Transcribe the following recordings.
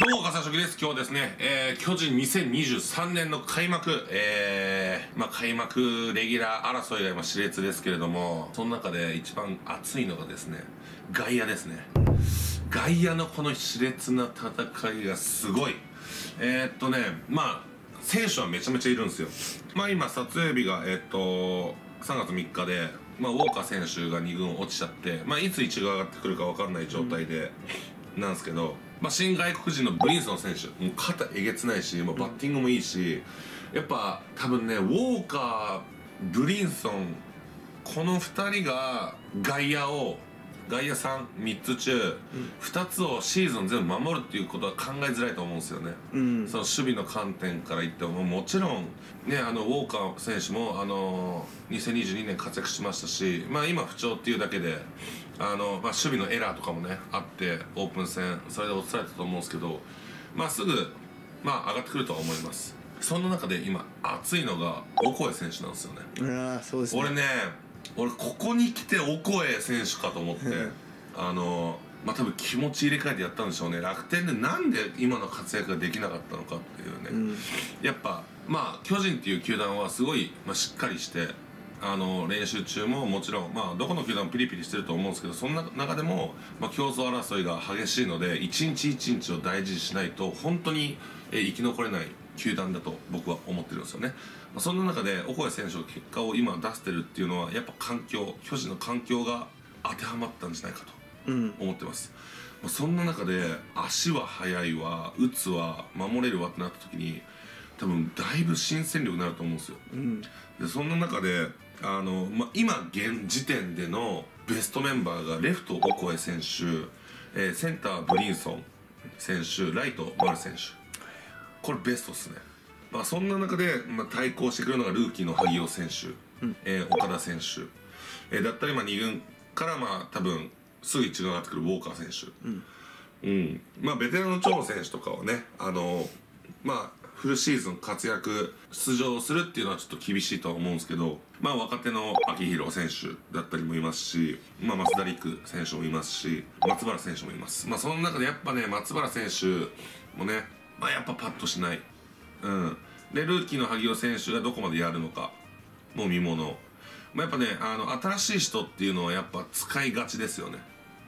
どうも、笠崎です。今日はですね、巨人2023年の開幕、開幕レギュラー争いが今熾烈ですけれども、その中で一番熱いのがですね、外野ですね。外野のこの熾烈な戦いがすごい。選手はめちゃめちゃいるんですよ。今、撮影日が、3月3日で、ウォーカー選手が2軍落ちちゃって、いつ1軍上がってくるか分かんない状態で、なんですけど、新外国人のブリンソン選手、もう肩えげつないし、もうバッティングもいいし、やっぱ多分ね、ウォーカー、ブリンソン、この2人が外野3つ中、2つをシーズン全部守るっていうことは考えづらいと思うんですよね。その守備の観点から言っても、もちろん、ね、ウォーカー選手も、2022年活躍しましたし、今不調っていうだけで、守備のエラーとかもね、あって、オープン戦、それで落とされたと思うんですけど、すぐ、上がってくるとは思います。そんな中で今、熱いのが、オコエ選手なんですよね。 そうですね。 俺ここに来てオコエ選手かと思って多分気持ち入れ替えてやったんでしょうね。楽天でなんで今の活躍ができなかったのかっていうね、やっぱ巨人っていう球団はすごい、しっかりして練習中ももちろんどこの球団もピリピリしてると思うんですけど、そんな中でも、競争争いが激しいので一日一日を大事にしないと本当に生き残れない球団だと僕は思ってるんですよね。そんな中でオコエ選手が結果を今出してるっていうのはやっぱ巨人の環境が当てはまったんじゃないかと思ってます。そんな中で足は速いわ、打つわ、守れるわってなった時に多分だいぶ新戦力になると思うんですよ。でそんな中で今現時点でのベストメンバーがレフトオコエ選手、センターブリンソン選手、ライト丸選手、これベストですね。そんな中で、対抗してくるのがルーキーの萩尾選手、岡田選手、だったり2軍から多分すぐ1軍上がってくるウォーカー選手、ベテランの長野選手とかはね、フルシーズン活躍出場するっていうのはちょっと厳しいとは思うんですけど、若手の秋広選手だったりもいますし、増田陸選手もいますし、松原選手もいます。その中でやっぱね、松原選手もね、やっぱパッとしない。でルーキーの萩尾選手がどこまでやるのかもう見もの。やっぱね、新しい人っていうのはやっぱ使いがちですよね。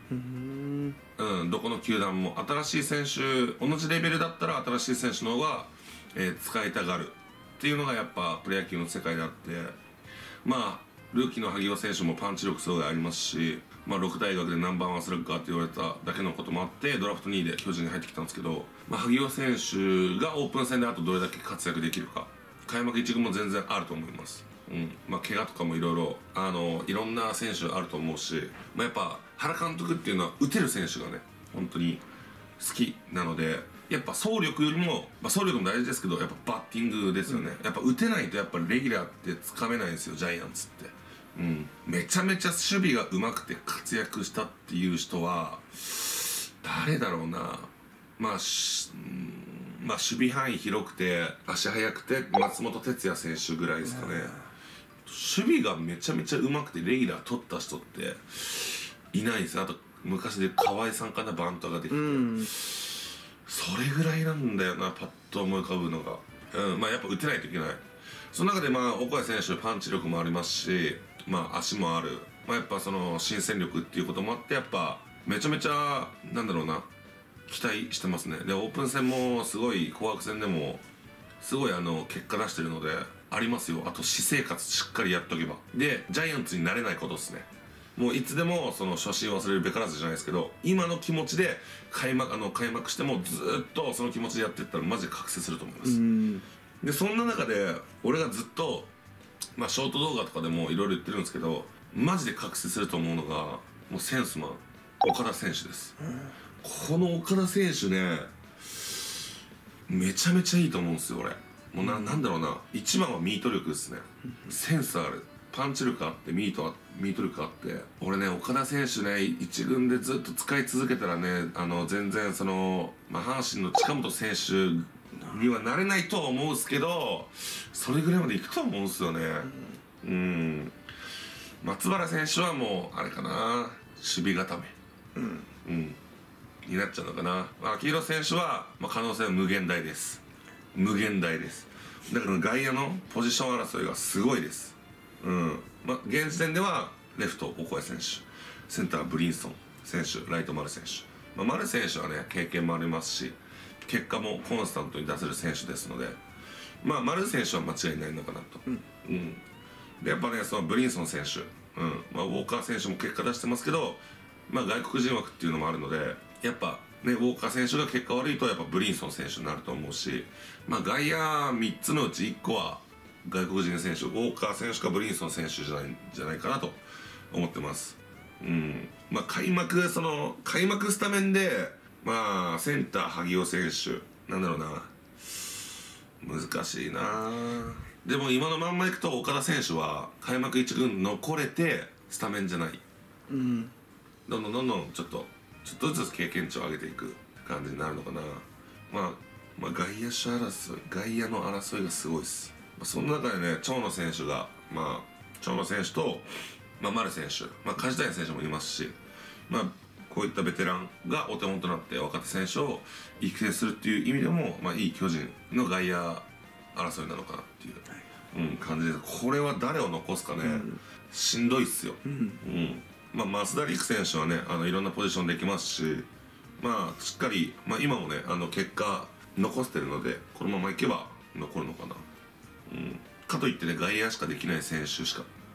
どこの球団も新しい選手、同じレベルだったら新しい選手の方が、使いたがるっていうのがやっぱプロ野球の世界であって、ルーキーの萩尾選手もパンチ力すごいありますし、6大学で何番はするかって言われただけのこともあってドラフト2位で巨人に入ってきたんですけど、萩尾選手がオープン戦であとどれだけ活躍できるか、開幕1軍も全然あると思います。怪我とかもいろいろいろんな選手あると思うし、やっぱ原監督っていうのは打てる選手がね本当に好きなので、やっぱ走力よりも、走力も大事ですけどやっぱバッティングですよね。やっぱ打てないとやっぱりレギュラーってつかめないんですよ、ジャイアンツって。めちゃめちゃ守備が上手くて活躍したっていう人は誰だろうな。守備範囲広くて足速くて松本哲也選手ぐらいですかね。守備がめちゃめちゃ上手くてレギュラー取った人っていないんですよ。あと昔で河合さんかな、バントができて、それぐらいなんだよな、パッと思い浮かぶのが。やっぱ打てないといけない。その中でオコエ選手パンチ力もありますし、足もある、やっぱその新戦力っていうこともあってやっぱめちゃめちゃなんだろうな、期待してますね。でオープン戦もすごい、紅白戦でもすごい結果出してるのでありますよ。あと私生活しっかりやっとけば。でジャイアンツになれないことですね。もういつでもその初心を忘れるべからずじゃないですけど、今の気持ちで開幕してもずっとその気持ちでやっていったらマジで覚醒すると思います。でそんな中で俺がずっとショート動画とかでもいろいろ言ってるんですけど、マジで覚醒すると思うのがもうセンスマン岡田選手です。この岡田選手ね、めちゃめちゃいいと思うんですよ俺。もうなんだろうな、一番はミート力ですね。センスある、パンチ力あってミート力あって、俺ね岡田選手ね一軍でずっと使い続けたらね、全然その、阪神の近本選手にはなれないとは思うんですけど、それぐらいまでいくと思うんですよね。松原選手はもうあれかな、守備固め。 になっちゃうのかな。秋広選手は、可能性は無限大です。無限大です。だから外野のポジション争いがすごいです。現時点ではレフトオコエ選手、センターブリンソン選手、ライト丸選手。丸選手はね経験もありますし、結果もコンスタントに出せる選手ですので、丸選手は間違いないのかなと。でやっぱね、そのブリンソン選手、ウォーカー選手も結果出してますけど、外国人枠っていうのもあるので、やっぱね、ウォーカー選手が結果悪いとやっぱブリンソン選手になると思うし、外野3つのうち1個は外国人選手、ウォーカー選手かブリンソン選手じゃないかなと思ってます。開幕スタメンでセンター萩尾選手なんだろうな、難しいな。でも今のまんまいくと岡田選手は開幕1軍残れてスタメンじゃない、どんどんちょっとずつ経験値を上げていく感じになるのかな。外野手争い、外野の争いがすごいです。その中でね、長野選手が長野選手と、丸選手、梶谷選手もいますし、こういったベテランがお手本となって若手選手を育成するっていう意味でも、いい巨人の外野争いなのかなっていう、感じで、これは誰を残すかね、しんどいっすよ。増田陸選手はね、いろんなポジションできますし、しっかり、今もね結果残してるので、このままいけば残るのかな。かといってね、外野しかできない選手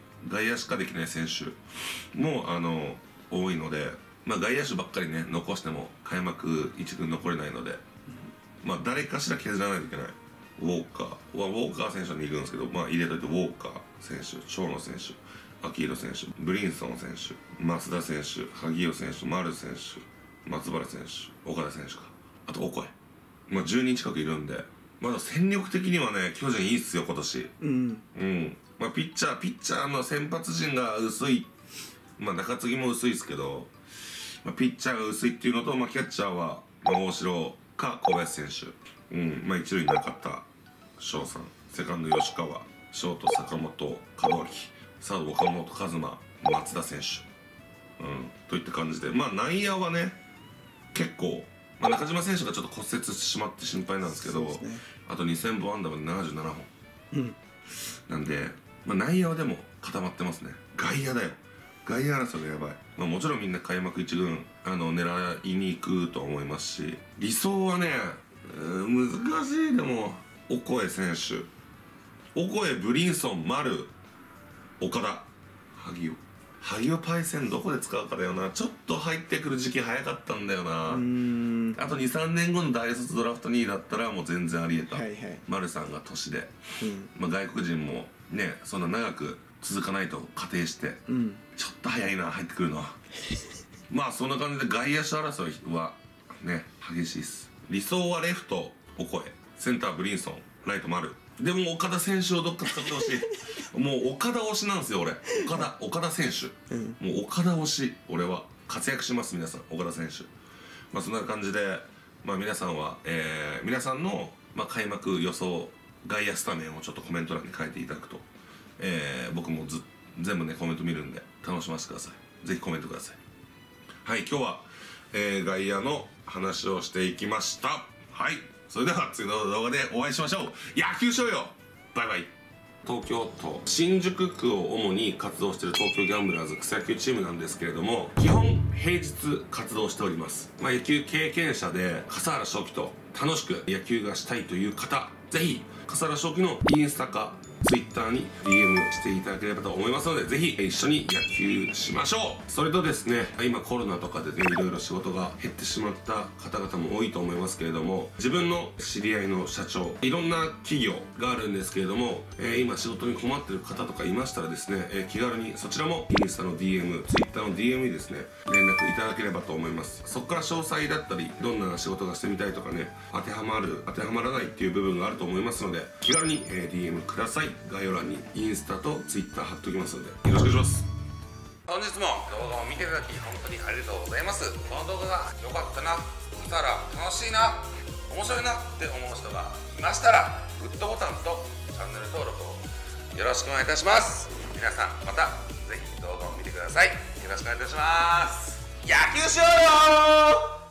も多いので、外野手ばっかりね残しても開幕1軍残れないので、誰かしら削らないといけない。ウォーカー選手は2軍ですけど、入れといてウォーカー選手、長野選手、秋広選手、ブリンソン選手、増田選手、萩尾選手、丸選手、松原選手、岡田選手か、あとオコエ、10人近くいるんで、まだ戦力的にはね巨人いいっすよ今年。ピッチャーの先発陣が薄い、中継ぎも薄いですけど、ピッチャーが薄いっていうのと、キャッチャーは大城か小林選手、一塁に中田翔さん、セカンド吉川、ショート坂本門脇、サード岡本和真、松田選手、といった感じで、内野はね結構、中島選手がちょっと骨折してしまって心配なんですけど、あと2000本安打まで77本、なんで、内野はでも固まってますね。外野だよ、外野争いがやばい。もちろんみんな開幕1軍狙いに行くと思いますし、理想はね難しい。でもオコエ選手、オコエ、ブリンソン、丸、岡田、萩尾パイセンどこで使うかだよな。ちょっと入ってくる時期早かったんだよな。あと 2,3 年後の大卒ドラフト2位だったらもう全然ありえた、丸さんが年で、外国人もねそんな長く続かないと仮定して、ちょっと早いな入ってくるのは。そんな感じで外野手争いはね激しいです。理想はレフトオコエ、センターブリンソン、ライト丸。でも岡田選手をどっか使ってほしいもう岡田推しなんですよ俺。岡田選手、もう岡田推し。俺は活躍します。皆さん岡田選手、そんな感じで、皆さんは、皆さんの、開幕予想外野スタメンをちょっとコメント欄に書いていただくと、僕も全部ねコメント見るんで楽しませてください。ぜひコメントください。はい、今日は、外野の話をしていきました。はい、それでは次の動画でお会いしましょう。野球しようよ。バイバイ。東京都新宿区を主に活動している東京ギャンブラーズ草野球チームなんですけれども、基本平日活動しております。野球経験者で笠原翔希と楽しく野球がしたいという方、ぜひ笠原翔希のインスタかツイッターに DM していただければと思いますので、ぜひ一緒に野球しましょう。それとですね、今コロナとかでねいろいろ仕事が減ってしまった方々も多いと思いますけれども、自分の知り合いの社長、いろんな企業があるんですけれども、今仕事に困ってる方とかいましたらですね、気軽にそちらもインスタの DM、ツイッターの DM にですね連絡いただければと思います。そこから詳細だったりどんな仕事がしてみたいとかね、当てはまる当てはまらないっていう部分があると思いますので、気軽に DM ください。概要欄にインスタとツイッター貼っておきますのでよろしくお願いします。本日も動画を見ていただき本当にありがとうございます。この動画が良かったな、見たら楽しいな、面白いなって思う人がいましたらグッドボタンとチャンネル登録をよろしくお願いいたします。皆さんまたぜひ動画を見てください。よろしくお願いいたします。野球しようよー。